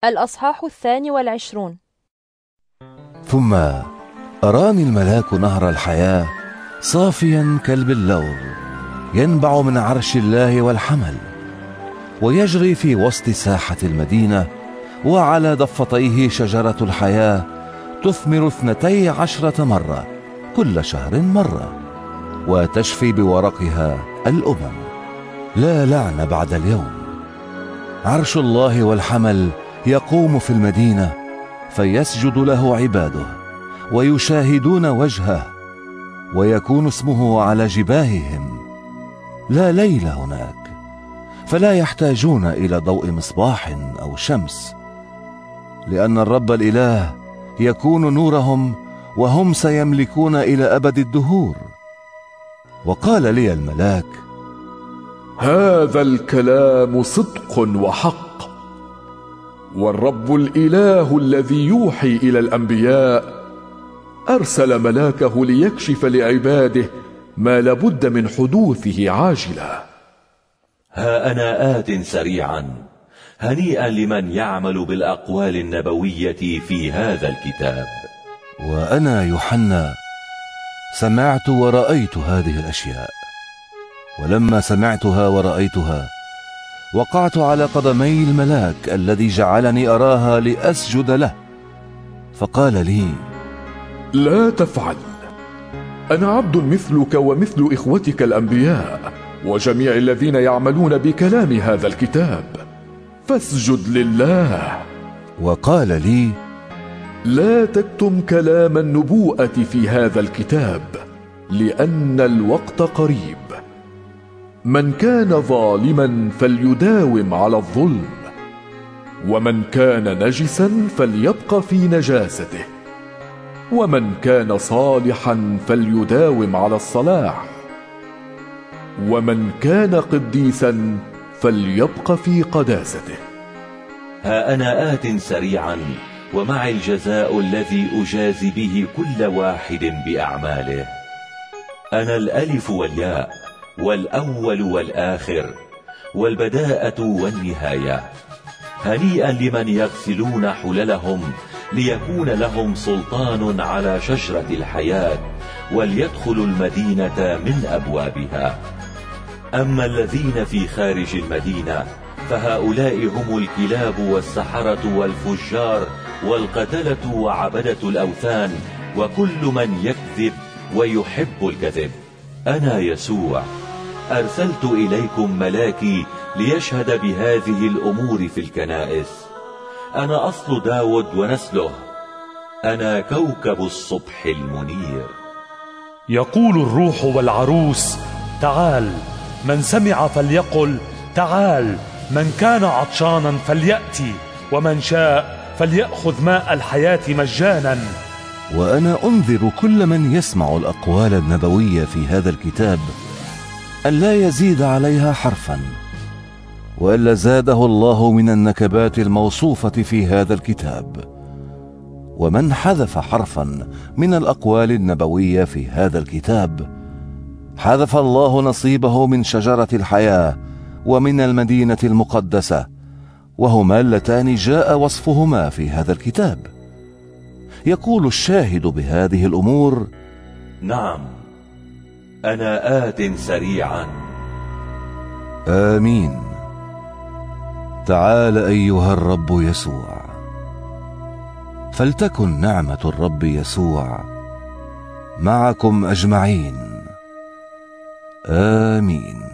الأصحاح 22. ثم أراني الملاك نهر الحياة صافيا كالبلور ينبع من عرش الله والحمل، ويجري في وسط ساحة المدينة، وعلى ضفتيه شجرة الحياة تثمر 12 مرة كل شهر مرة، وتشفي بورقها الأمم. لا لعن بعد اليوم. عرش الله والحمل يقوم في المدينة، فيسجد له عباده ويشاهدون وجهه، ويكون اسمه على جباههم. لا ليل هناك، فلا يحتاجون إلى ضوء مصباح أو شمس، لأن الرب الإله يكون نورهم، وهم سيملكون إلى أبد الدهور. وقال لي الملاك: هذا الكلام صدق وحق، والرب الإله الذي يوحي إلى الأنبياء أرسل ملاكه ليكشف لعباده ما لابد من حدوثه عاجلا. ها أنا آت سريعا، هنيئا لمن يعمل بالأقوال النبوية في هذا الكتاب. وأنا يوحنا سمعت ورأيت هذه الأشياء، ولما سمعتها ورأيتها وقعت على قدمي الملاك الذي جعلني أراها لأسجد له، فقال لي: لا تفعل، أنا عبد مثلك ومثل إخوتك الأنبياء وجميع الذين يعملون بكلام هذا الكتاب، فاسجد لله. وقال لي: لا تكتم كلام النبوءة في هذا الكتاب، لأن الوقت قريب. من كان ظالما فليداوم على الظلم، ومن كان نجسا فليبق في نجاسته، ومن كان صالحا فليداوم على الصلاح، ومن كان قديسا فليبق في قداسته. ها أنا آت سريعا، ومعي الجزاء الذي أجازي به كل واحد بأعماله. أنا الألف والياء، والأول والآخر، والبداءة والنهاية. هنيئا لمن يغسلون حللهم، ليكون لهم سلطان على شجرة الحياة، وليدخلوا المدينة من أبوابها. أما الذين في خارج المدينة فهؤلاء هم الكلاب والسحرة والفجار والقتلة وعبدة الأوثان، وكل من يكذب ويحب الكذب. أنا يسوع أرسلت إليكم ملاكي ليشهد بهذه الأمور في الكنائس. أنا أصل داود ونسله، أنا كوكب الصبح المنير. يقول الروح والعروس: تعال. من سمع فليقل: تعال. من كان عطشانا فليأتي، ومن شاء فليأخذ ماء الحياة مجانا. وأنا أنذر كل من يسمع الأقوال النبوية في هذا الكتاب أن لا يزيد عليها حرفا، وإلا زاده الله من النكبات الموصوفة في هذا الكتاب. ومن حذف حرفا من الأقوال النبوية في هذا الكتاب حذف الله نصيبه من شجرة الحياة ومن المدينة المقدسة، وهما اللتان جاء وصفهما في هذا الكتاب. يقول الشاهد بهذه الأمور: نعم، أنا آت سريعا. آمين. تعال أيها الرب يسوع. فلتكن نعمة الرب يسوع معكم أجمعين. آمين.